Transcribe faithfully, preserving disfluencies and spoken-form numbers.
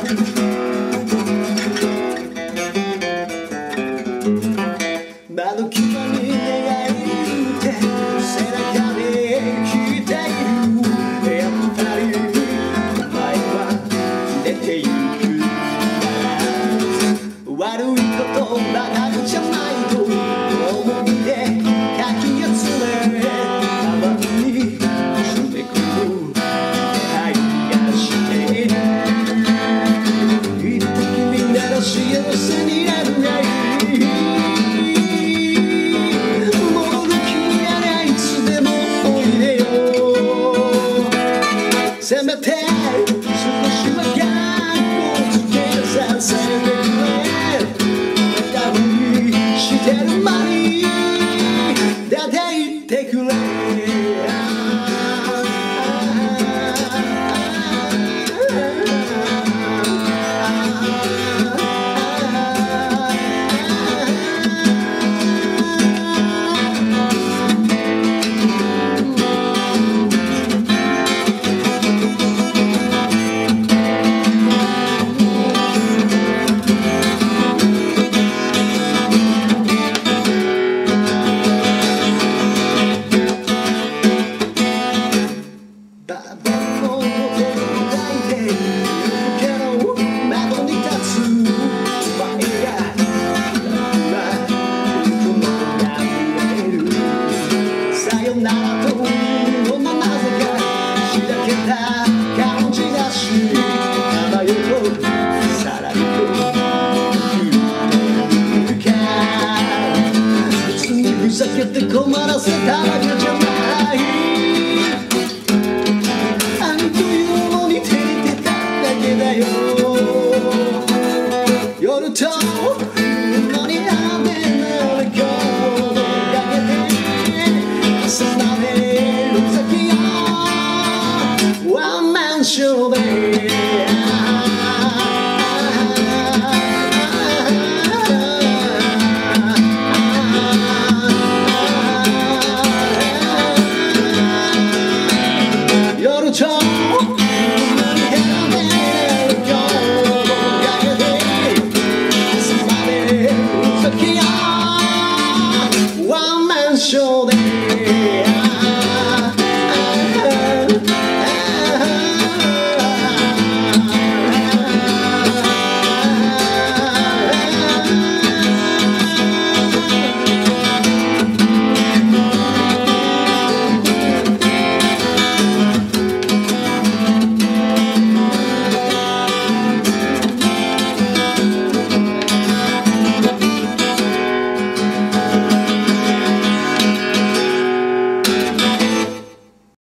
窓際に願いって背中で聞いている。やっぱりお前は出てゆくなら悪いことばかりじゃないと思い出かき集めカバンに詰め込む気配がしている。いる時みんなの幸せになるがいい。せめて少しは学校つけさせてくれ。ダブにしてる間に出て行ってくれ。ふざけて困らせたわけじゃない。あんというのに照れてただけだよ。夜と夜に雨のレコードかけて朝まで夜先をワンマンショーで